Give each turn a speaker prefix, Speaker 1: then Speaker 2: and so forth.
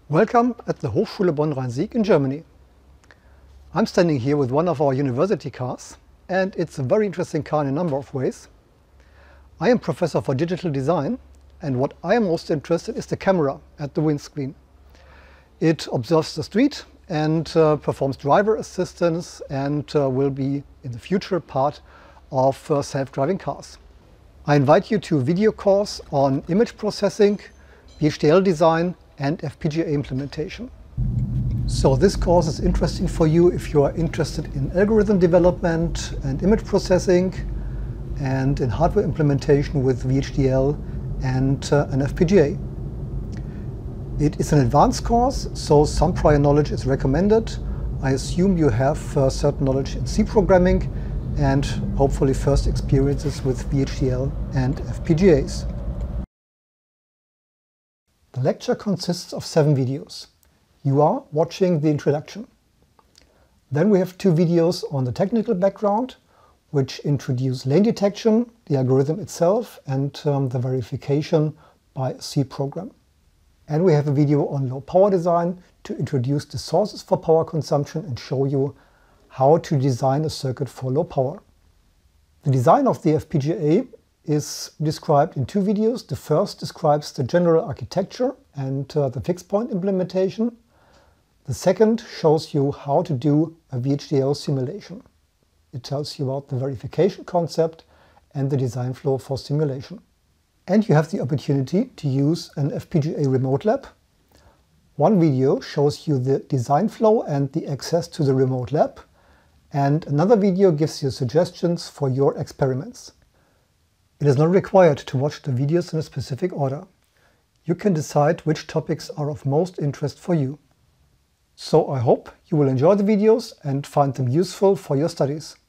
Speaker 1: Welcome at the Hochschule Bonn-Rhein-Sieg in Germany. I'm standing here with one of our university cars, and it's a very interesting car in a number of ways. I am professor for digital design, and what I am most interested in is the camera at the windscreen. It observes the street and performs driver assistance and will be in the future part of self-driving cars. I invite you to a video course on image processing, VHDL design and FPGA implementation. So this course is interesting for you if you are interested in algorithm development and image processing and in hardware implementation with VHDL and an FPGA. It is an advanced course, so some prior knowledge is recommended. I assume you have certain knowledge in C programming and hopefully first experiences with VHDL and FPGAs. The lecture consists of 7 videos. You are watching the introduction. Then we have 2 videos on the technical background, which introduce lane detection, the algorithm itself, and the verification by a C program. And we have a video on low power design to introduce the sources for power consumption and show you how to design a circuit for low power. The design of the FPGA is described in 2 videos. The first describes the general architecture and the fixed point implementation. The second shows you how to do a VHDL simulation. It tells you about the verification concept and the design flow for simulation. And you have the opportunity to use an FPGA remote lab. One video shows you the design flow and the access to the remote lab. And another video gives you suggestions for your experiments. It is not required to watch the videos in a specific order. You can decide which topics are of most interest for you. So I hope you will enjoy the videos and find them useful for your studies.